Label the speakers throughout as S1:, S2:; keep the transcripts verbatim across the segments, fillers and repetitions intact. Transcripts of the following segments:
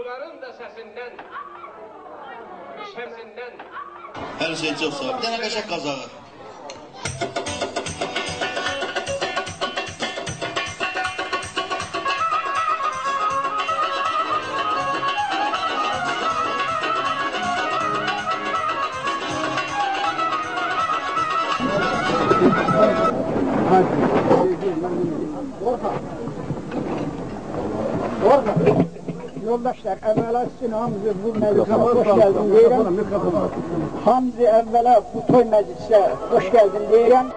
S1: Suların da sesinden, sesinden.
S2: Her şey çok sağ ol. Bir tane kaşak kazağı.
S3: Yoldaşlar, evvela sizin Hamzi bu meclise hoş geldin deyirəm. Hamzi evvela bu toy meclise hoş geldin deyirəm.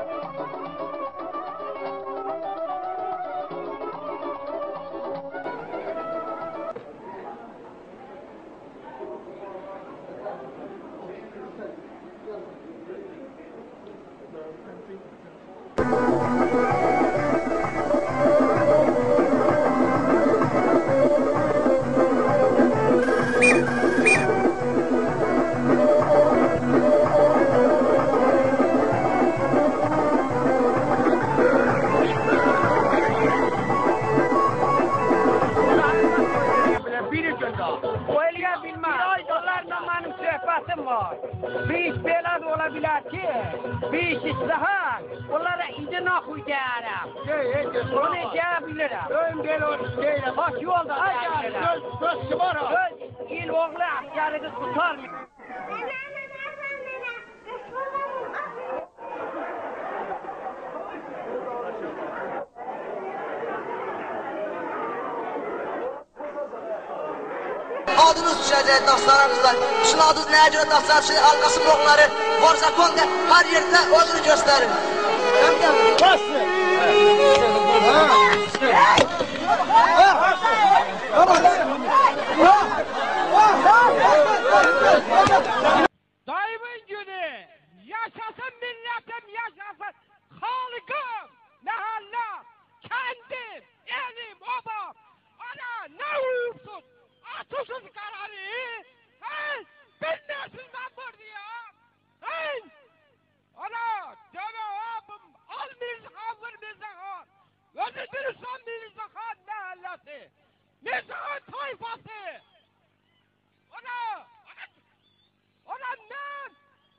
S4: Bir iş belad olabilir ki, bir iş islahat, onlara iyice nakul değerim. Onu diyebilirim.
S1: Ön gel o şeyle.
S4: Bak yolda diyebilirim.
S1: Göz, göz şımara.
S4: Göz, il oğlu askeri kız tutarmıyor.
S5: Adınız düşəcək daşlarınızda. Sizin adınız nəyə görə daşlar düşəcək? Alqası bloqları, Vorzakonda hər yerdə adını göstərin.
S3: Basın!
S4: Daimin günü, yaşasın milletim, yaşasın Halıkım, mahallam, kendim, elim, obam, ana ne uğursuz, atışsız kararı, hey, bilmezsin ben burada ya, hey, ana, deme abim, al Mirzahan, vur Mirzahan, özüdürüsün Mirzahan mahallesi, Mirzahan tayfası, ana, ana, ana ben,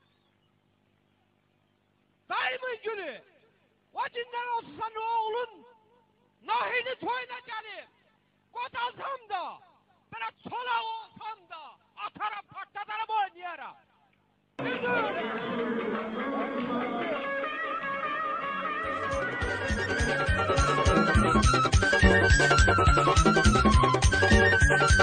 S4: daimin günü, o cinden olsa ne oğlun, nahini toyuna gelip, kodalsam da, bana sola olsam da, atarım patlatarım oynayarım. Yürü!